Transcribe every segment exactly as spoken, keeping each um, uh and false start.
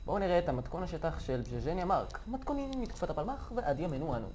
בואו נראה את המתכון השטח של ז'ז'ניה מרק, מתכונים מתקופת הפלמ"ח ועד ימינו אנו.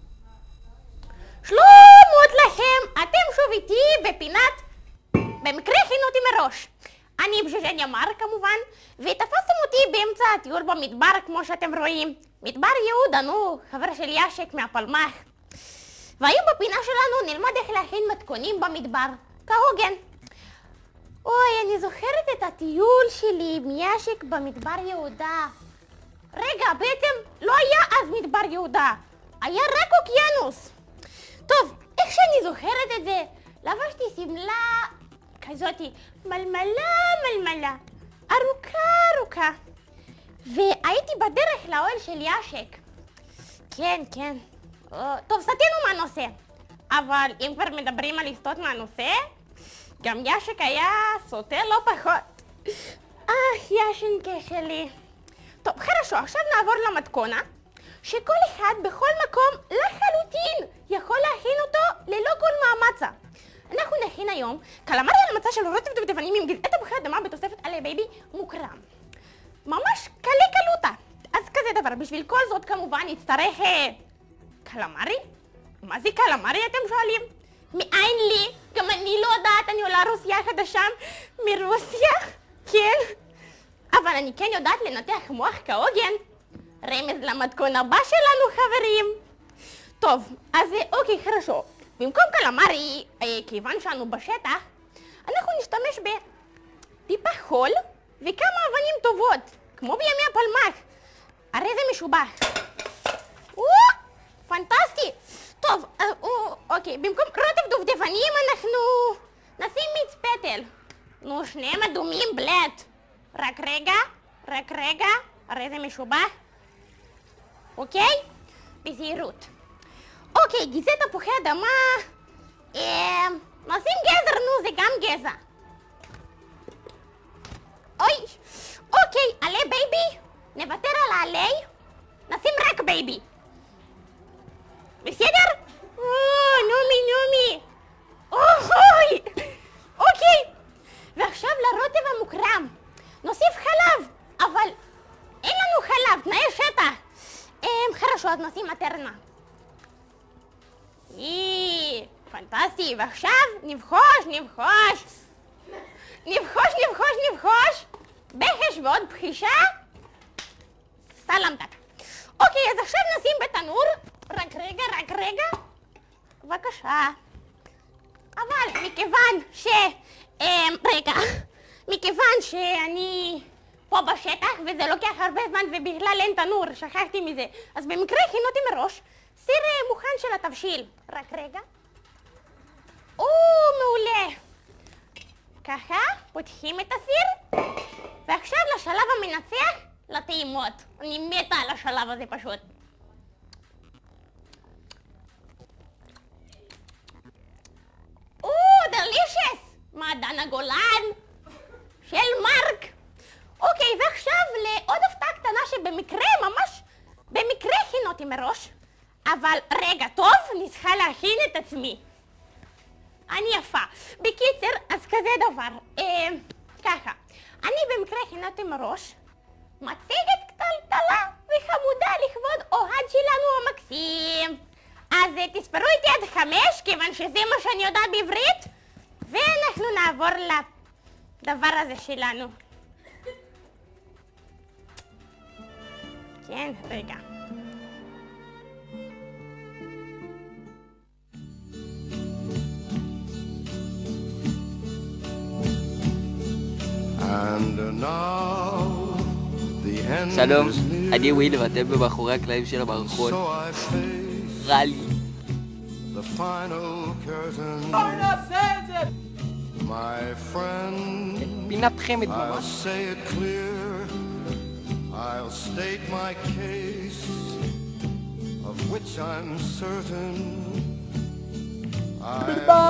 שלומות לכם, אתם שוב איתי בפינת במקרה הכינו אותי מראש. אני ז'ז'ניה מרק כמובן, ותפסתם אותי באמצע הטיול במדבר כמו שאתם רואים. מדבר יהודה, נו, חבר של ישק מהפלמ"ח. והיום בפינה שלנו נלמד איך להכין מתכונים במדבר, כהוגן. אוי, אני זוכרת את הטיול שלי עם ישק במדבר יהודה. רגע, בעצם לא היה אז מדבר יהודה, היה רק אוקיינוס. טוב, איך שאני זוכרת את זה, לבשתי שמלה כזאתי מלמלה מלמלה, ארוכה ארוכה, והייתי בדרך לאוהל של ישק. כן, כן. טוב, סטינו מהנושא, אבל אם כבר מדברים על לסטות מהנושא, גם ישק היה סוטה לא פחות. אה, ישנקה שלי. טוב, חרשו, עכשיו נעבור למתכונה, שכל אחד בכל מקום לחלוטין יכול להכין אותו ללא כל מאמצה. אנחנו נכין היום קלמרי על מצע של רוטב דובדבנים עם גזעי תפוחי אדמה בתוספת עלי בייבי מוקרם. ממש קלי קלוטה. אז כזה דבר, בשביל כל זאת כמובן נצטרך קלמרי? מה זה קלמרי אתם שואלים? מאין לי? גם אני לא יודעת, אני עולה רוסיה חדשה מרוסיה, כן? אבל אני כן יודעת לנתח מוח כהוגן. רמז למתכון הבא שלנו חברים. טוב, אז אוקיי, חרשו. במקום קלמרי, כיוון שאנו בשטח, אנחנו נשתמש בטיפה חול וכמה אבנים טובות, כמו בימי הפלמ"ח. הרי זה משובח. או, פנטסטי. טוב, אוקיי, במקום רוטב דובדבנים אנחנו נשים מיץ פטל. נו, שניהם אדומים בלט. רק רגע, רק רגע, הרי זה משובח. אוקיי? בזהירות. אוקיי, גזעי תפוחי אדמה, אה, נשים גזר, נו, זה גם גזע. אוי, אוקיי, עלי בייבי, נוותר על העלי, נשים רק בייבי. בסדר? או, נומי, נומי. אוי, אוקיי. ועכשיו לרוטב המוקרם. נוסיף חלב, אבל אין לנו חלב, תנאי שטח. אה, חרשו, אז נשים מטרנה. אי, פנטסטי, ועכשיו נבחוש, נבחוש. נבחוש, נבחוש, נבחוש. בחש ועוד בחישה. סלמתק. אוקיי, אז עכשיו נשים בתנור. רק רגע, רק רגע. בבקשה. אבל מכיוון ש... אה, רגע. מכיוון שאני פה בשטח וזה לוקח הרבה זמן ובכלל אין תנור, שכחתי מזה. אז במקרה הכינותי מראש סיר מוכן של התבשיל. רק רגע. או, מעולה. ככה, פותחים את הסיר. ועכשיו לשלב המנצח, לטעימות. אני מתה על השלב הזה פשוט. או, דלישס. מעדן הגולן של מרק. אוקיי, ועכשיו לעוד הפתעה קטנה שבמקרה, ממש במקרה הכינותי מראש. אבל רגע, טוב, אני צריכה להכין את עצמי. אני יפה. בקיצר, אז כזה דבר. אה, ככה, אני במקרה הכינותי מראש מצגת קטלטלה וחמודה לכבוד אוהד שלנו המקסים. אז תספרו איתי עד חמש, כיוון שזה מה שאני יודעת בעברית. ואנחנו נעבור לדבר הזה שלנו. כן, רגע. שלום, אני וויל ואתם במאחורי הקלעים של המערכון. רע לי. בואו נעשה את זה! פינת חמד ממש. I'll state my case, of which I'm certain. I live a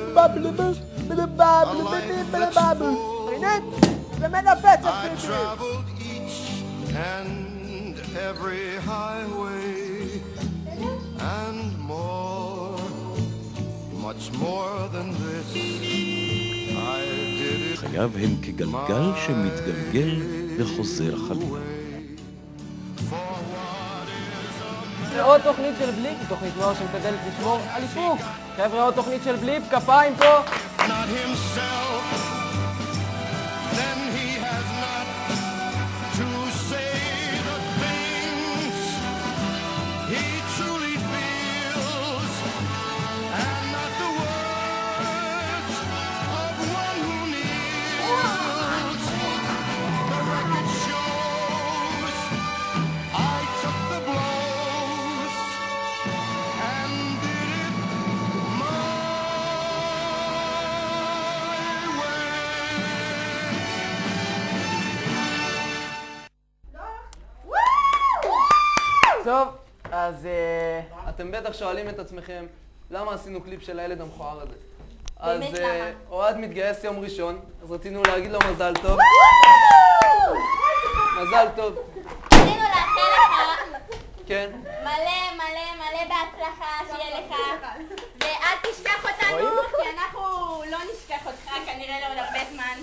life that's full. I traveled each and every highway and more, much more than this. I did it. חייו הם כגלגל שמתגלגל וחוזר חלום. עוד תוכנית של בליפ, תוכנית נוער שמשתדלת לשמור על איפוק. חבר'ה, עוד תוכנית של בליפ, כפיים פה. Not himself, then he has not to say the things he truly feels, and not the words of one who kneels. The record shows I took the blows and did it my טוב, אז אה, אתם בטח שואלים את עצמכם למה עשינו קליפ של הילד המכוער הזה. אז אה, אוהד מתגייס יום ראשון, אז רצינו להגיד לו מזל טוב. מזל טוב. רצינו לאחל לך כן. מלא מלא מלא בהצלחה, שיהיה לך. ואל תשכח אותנו, כי אנחנו לא נשכח אותך כנראה לעוד הרבה זמן.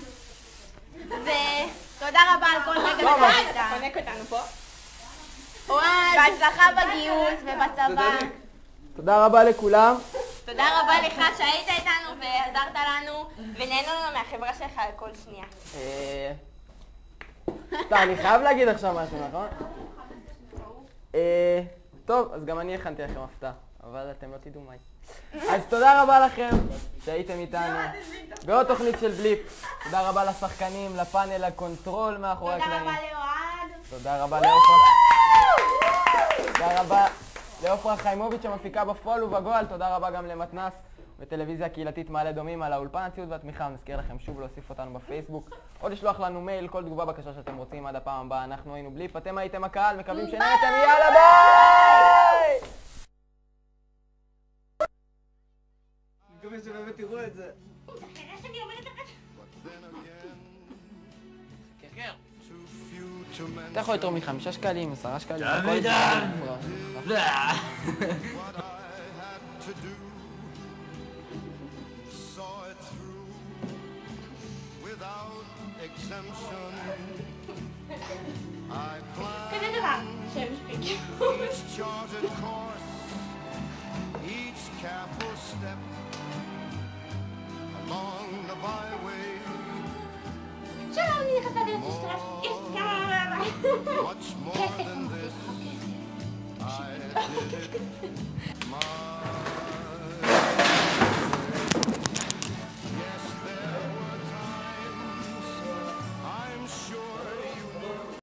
ותודה רבה על כל רגע שאתה חונק אותנו פה. בהצלחה בגיוס ובצבא. תודה רבה לכולם. תודה רבה לך שהיית איתנו ועזרת לנו ונהנו לנו מהחברה שלך על כל שנייה. אה... טוב, אני חייב להגיד עכשיו משהו, נכון? אה... טוב, אז גם אני הכנתי לכם הפתעה, אבל אתם לא תדעו מהי. אז תודה רבה לכם שהייתם איתנו בעוד תוכנית של בליפ. תודה רבה לשחקנים, לפאנל, לקונטרול מאחורי הקלעים. תודה רבה לאוהד. תודה רבה לעופרה. תודה רבה לעופרה חיימוביץ' שמפיקה בפועל ובגועל. תודה רבה גם למתנ"ס וטלוויזיה קהילתית מעלה אדומים על האולפן, הציוד והתמיכה. נזכיר לכם שוב להוסיף אותנו בפייסבוק או לשלוח לנו מייל, כל תגובה, בקשה שאתם רוצים. עד הפעם הבאה, אנחנו היינו בליפ, אתם הייתם הקהל, מקווים שנהנתם. יאללה ביי! אני מקווה שבאמת תראו את זה. אתה יכול לתרום מחמישה שקלים, עשרה שקלים, דוד! כזה דבר שהם שפיקים. שלום, אני נכנסה להיות אשתרש, יש כמה כסף. I did it my